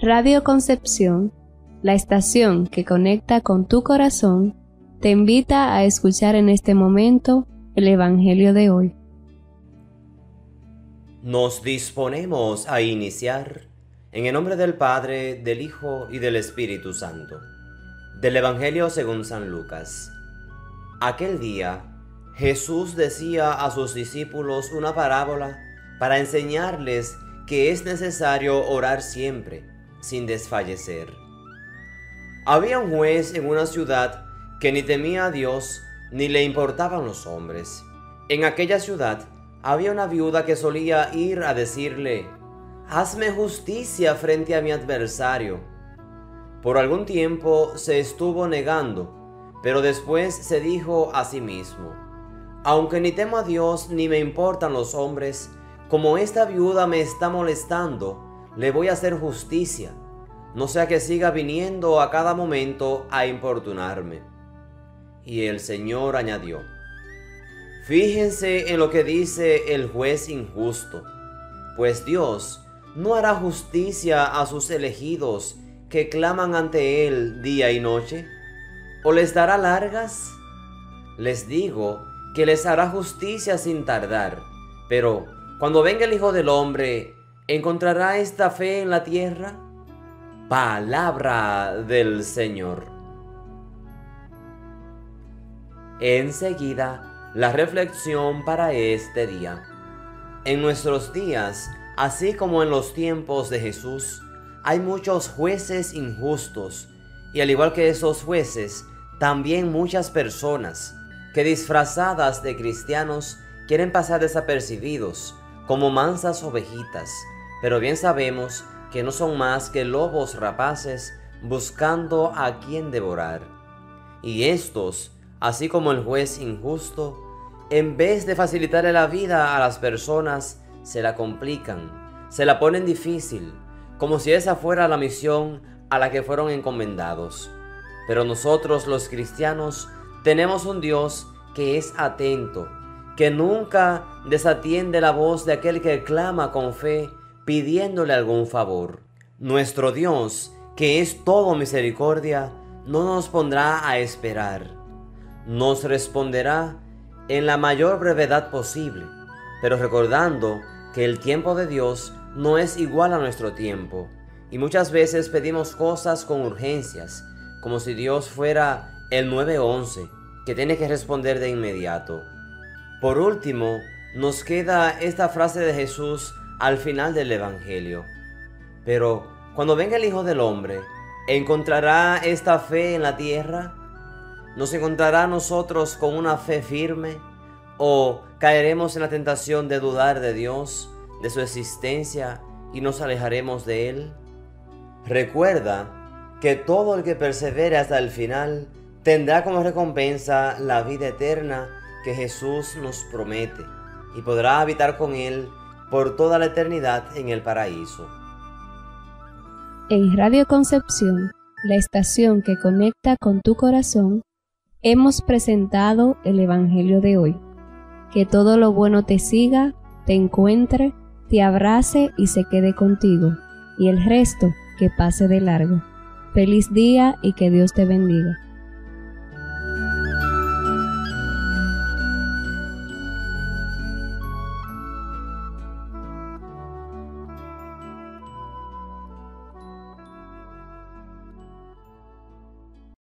Radio Concepción, la estación que conecta con tu corazón, te invita a escuchar en este momento el Evangelio de hoy. Nos disponemos a iniciar en el nombre del Padre, del Hijo y del Espíritu Santo. Del Evangelio según San Lucas. Aquel día, Jesús decía a sus discípulos una parábola para enseñarles que es necesario orar siempre, sin desfallecer. Había un juez en una ciudad que ni temía a Dios ni le importaban los hombres. En aquella ciudad había una viuda que solía ir a decirle: «Hazme justicia frente a mi adversario». Por algún tiempo se estuvo negando, pero después se dijo a sí mismo: «Aunque ni temo a Dios ni me importan los hombres, como esta viuda me está molestando, le voy a hacer justicia, no sea que siga viniendo a cada momento a importunarme». Y el Señor añadió: «Fíjense en lo que dice el juez injusto, pues Dios no hará justicia a sus elegidos que claman ante Él día y noche, ¿o les dará largas? Les digo que les hará justicia sin tardar, pero cuando venga el Hijo del Hombre, ¿encontrará esta fe en la tierra?». Palabra del Señor. Enseguida, la reflexión para este día. En nuestros días, así como en los tiempos de Jesús, hay muchos jueces injustos, y al igual que esos jueces, también muchas personas que disfrazadas de cristianos quieren pasar desapercibidos como mansas ovejitas, pero bien sabemos que no son más que lobos rapaces buscando a quien devorar. Y estos, así como el juez injusto, en vez de facilitarle la vida a las personas, se la complican, se la ponen difícil, como si esa fuera la misión a la que fueron encomendados. Pero nosotros los cristianos tenemos un Dios que es atento, que nunca desatiende la voz de aquel que clama con fe pidiéndole algún favor. Nuestro Dios, que es todo misericordia, no nos pondrá a esperar. Nos responderá en la mayor brevedad posible, pero recordando que el tiempo de Dios no es igual a nuestro tiempo, y muchas veces pedimos cosas con urgencias, como si Dios fuera el 911, que tiene que responder de inmediato. Por último, nos queda esta frase de Jesús al final del Evangelio: «Pero cuando venga el Hijo del Hombre, ¿encontrará esta fe en la tierra? ¿Nos encontrará a nosotros con una fe firme? ¿O caeremos en la tentación de dudar de Dios, de su existencia, y nos alejaremos de Él?». Recuerda que todo el que persevere hasta el final tendrá como recompensa la vida eterna que Jesús nos promete, y podrá habitar con Él por toda la eternidad en el paraíso. En Radio Concepción, la estación que conecta con tu corazón, hemos presentado el Evangelio de hoy. Que todo lo bueno te siga, te encuentre, te abrace y se quede contigo, y el resto que pase de largo. Feliz día y que Dios te bendiga.